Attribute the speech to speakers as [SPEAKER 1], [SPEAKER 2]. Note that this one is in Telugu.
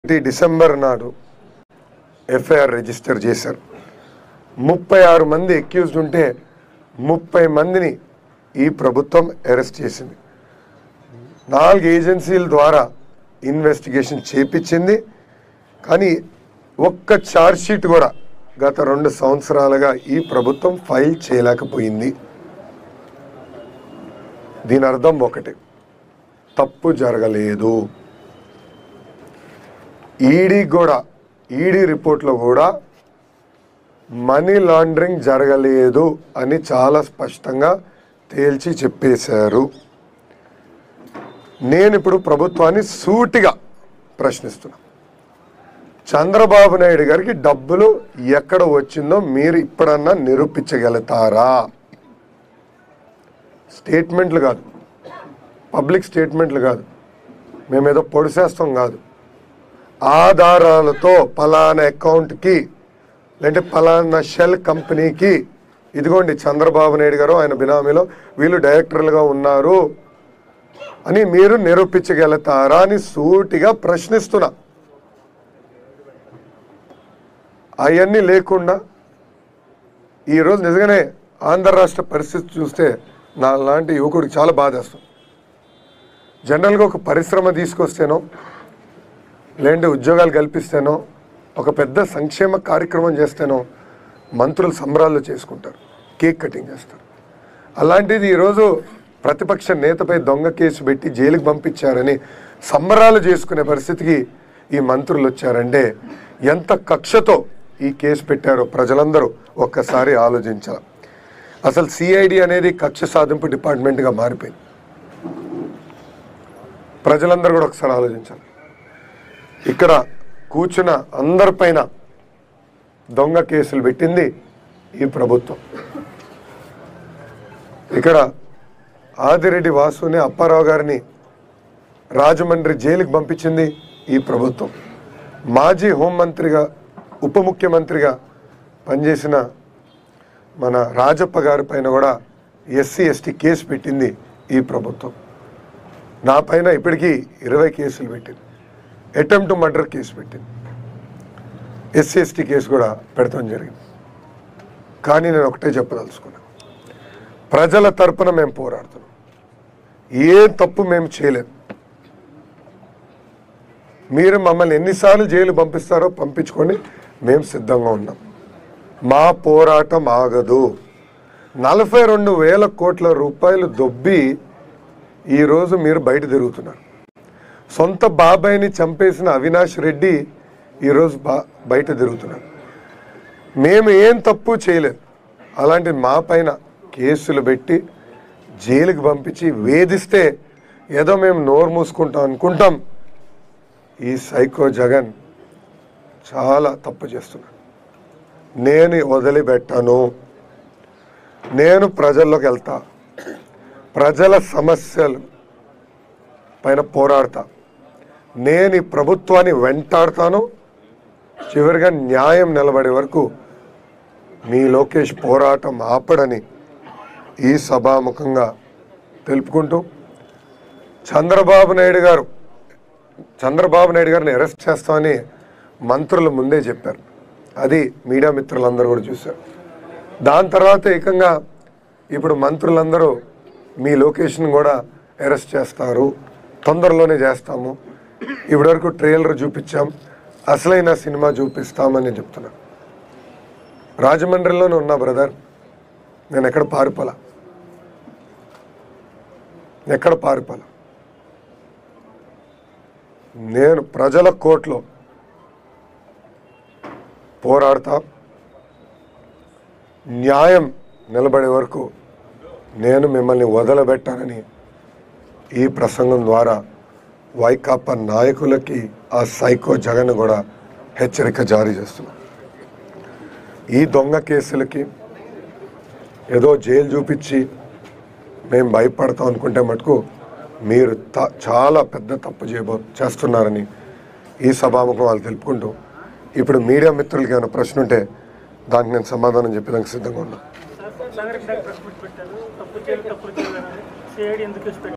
[SPEAKER 1] డిసెంబర్ నాడు ఎఫ్ఐఆర్ రిజిస్టర్ చేశారు. 36 మంది అక్యూజ్డ్ ఉంటే 30 మందిని ఈ ప్రభుత్వం అరెస్ట్ చేసింది. 4 ఏజెన్సీల ద్వారా ఇన్వెస్టిగేషన్ చేపించింది. కానీ ఒక్క ఛార్జ్ షీట్ కూడా గత 2 సంవత్సరాలుగా ఈ ప్రభుత్వం ఫైల్ చేయలేకపోయింది. దీని అర్థం ఒకటి, తప్పు జరగలేదు. ఈడీ రిపోర్ట్లో కూడా మనీ లాండరింగ్ జరగలేదు అని చాలా స్పష్టంగా తేల్చి చెప్పేశారు. నేను ఇప్పుడు ప్రభుత్వాన్ని సూటిగా ప్రశ్నిస్తున్నా, చంద్రబాబు నాయుడు గారికి డబ్బులు ఎక్కడ వచ్చిందో మీరు ఇప్పుడన్నా నిరూపించగలుగుతారా? స్టేట్మెంట్లు కాదు, పబ్లిక్ స్టేట్మెంట్లు కాదు, మేమేదో పొడిసేస్తాం కాదు, ఆధారాలతో పలానా అకౌంట్కి లేదంటే పలానా షెల్ కంపెనీకి ఇదిగోండి చంద్రబాబు నాయుడు గారు ఆయన బినామీలో వీళ్ళు డైరెక్టర్లుగా ఉన్నారు అని మీరు నిరూపించగలుగుతారా అని సూటిగా ప్రశ్నిస్తున్నా. అవన్నీ లేకుండా ఈరోజు నిజంగానే ఆంధ్ర రాష్ట్ర పరిస్థితి చూస్తే నా లాంటి యువకుడికి చాలా బాధేస్తుంది. జనరల్గా ఒక పరిశ్రమ తీసుకొస్తేనో లేదంటే ఉద్యోగాలు కల్పిస్తేనో ఒక పెద్ద సంక్షేమ కార్యక్రమం చేస్తేనో మంత్రులు సంబరాలు చేసుకుంటారు, కేక్ కటింగ్ చేస్తారు. అలాంటిది ఈరోజు ప్రతిపక్ష నేతపై దొంగ కేసు పెట్టి జైలుకి పంపించారని సంబరాలు చేసుకునే పరిస్థితికి ఈ మంత్రులు వచ్చారంటే ఎంత కక్షతో ఈ కేసు పెట్టారో ప్రజలందరూ ఒక్కసారి ఆలోచించాలి. అసలు సిఐడి అనేది కక్ష సాధింపు డిపార్ట్మెంట్గా మారిపోయింది. ప్రజలందరూ కూడా ఒకసారి ఆలోచించాలి. ఇక్కడ కూర్చున్న అందరిపైన దొంగ కేసులు పెట్టింది ఈ ప్రభుత్వం. ఇక్కడ ఆదిరెడ్డి వాసుని అప్పారావు గారిని రాజమండ్రి జైలుకి పంపించింది ఈ ప్రభుత్వం. మాజీ హోంమంత్రిగా ఉప ముఖ్యమంత్రిగా పనిచేసిన మన రాజప్ప గారి పైన కూడా ఎస్సీ ఎస్టీ కేసు పెట్టింది ఈ ప్రభుత్వం. నా పైన ఇప్పటికీ 20 కేసులు పెట్టింది. అటెంప్ట్ మర్డర్ కేసు పెట్టింది. ఎస్సీ ఎస్టీ కేసు కూడా పెడతాం జరిగింది. కానీ నేను ఒకటే చెప్పదలుచుకున్నాను, ప్రజల తరపున మేము పోరాడుతున్నాం. ఏ తప్పు మేము చేయలేదు. మీరు మమ్మల్ని ఎన్నిసార్లు జైలు పంపిస్తారో పంపించుకొని మేము సిద్ధంగా ఉన్నాం. మా పోరాటం ఆగదు. 42,000 కోట్ల రూపాయలు దొబ్బి ఈరోజు మీరు బయట తిరుగుతున్నారు. సొంత బాబాయిని చంపేసిన అవినాష్ రెడ్డి ఈరోజు బయట తిరుగుతున్నారు. మేము ఏం తప్పు చేయలేదు. అలాంటి మా పైన కేసులు పెట్టి జైలుకి పంపించి వేధిస్తే ఏదో మేము నోరు మూసుకుంటాం అనుకుంటాం. ఈ సైకో జగన్ చాలా తప్పు చేస్తున్నాడు. నేను వదిలిపెట్టాను. నేను ప్రజల్లోకి వెళ్తా, ప్రజల సమస్యలు పైన పోరాడతా. నేను ఈ ప్రభుత్వాన్ని వెంటాడుతాను. చివరిగా న్యాయం నిలబడే వరకు మీ లోకేష్ పోరాటం ఆపడని ఈ సభాముఖంగా తెలుపుకుంటూ చంద్రబాబు నాయుడు గారిని అరెస్ట్ చేస్తామని మంత్రులు ముందే చెప్పారు. అది మీడియా మిత్రులందరూ కూడా చూశారు. దాని తర్వాత ఏకంగా ఇప్పుడు మంత్రులందరూ మీ లోకేష్ని కూడా అరెస్ట్ చేస్తారు, తొందరలోనే చేస్తాము, ఇప్పటివరకు ట్రైలర్ చూపించాం, అసలైన సినిమా చూపిస్తామని చెప్తున్నా. రాజమండ్రిలోనే ఉన్నా బ్రదర్, నేను ఎక్కడ పారిపోలా. నేను ప్రజల కోర్టులో పోరాడతా. న్యాయం నిలబడే వరకు నేను మిమ్మల్ని వదలబెట్టానని ఈ ప్రసంగం ద్వారా వైకాపా నాయకులకి ఆ సైకో జగన్ కూడా హెచ్చరిక జారీ చేస్తున్నాం. ఈ దొంగ కేసులకి ఏదో జైలు చూపించి మేము భయపడతాం అనుకుంటే మటుకు మీరు చాలా పెద్ద తప్పు చేస్తున్నారని ఈ సభాముఖం వాళ్ళు తెలుపుకుంటూ, ఇప్పుడు మీడియా మిత్రులకి ఏమైనా ప్రశ్న ఉంటే దానికి నేను సమాధానం చెప్పేదానికి సిద్ధంగా ఉన్నా.